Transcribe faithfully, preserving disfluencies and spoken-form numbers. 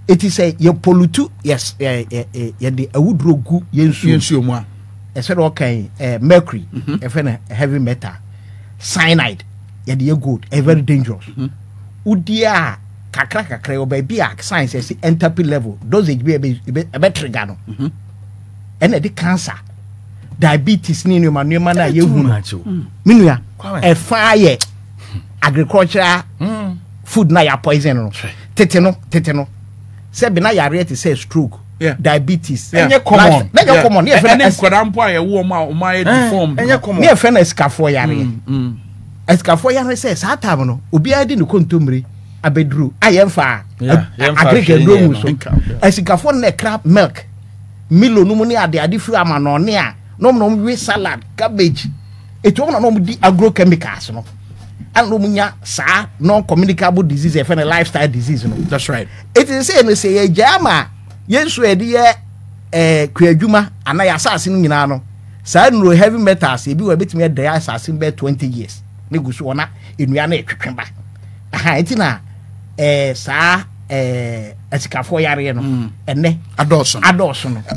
it is a you pollute yes eh eh ye de awudro gu yensu yensu mu a e said okay eh mercury e fe na heavy metal cyanide ye de gold e very dangerous udia kakra kakra o ba bia science say entropy level dosage be e be trigger no and the cancer diabetes ni numa numa na ye hu minua e fire agricultural food na ya poison no tete no tete no se be na yare te say stroke yeah. diabetes enye common enye common e fe na nkwadampo a ye wo ma o ma e deform enye common e fe na escafo yare escafo yare say sa time no obi adi ne kontomre abedru ayemfa agrike do mu so escafo na crab milk milo no mu ne ade ade fu amano ne a no no we salad cabbage eto no no di agrochemicals no and no munya sa non communicable disease e fe na lifestyle disease no that's right it is say no say jama yensu e de ye eh kwadwuma ana ya asase no nyina no sa no heavy metals e bi wa betimi de ya asase be twenty years ne gusu ona enua na etwetweba aha etina eh sa eh asikafo yare no ene adoso adoso no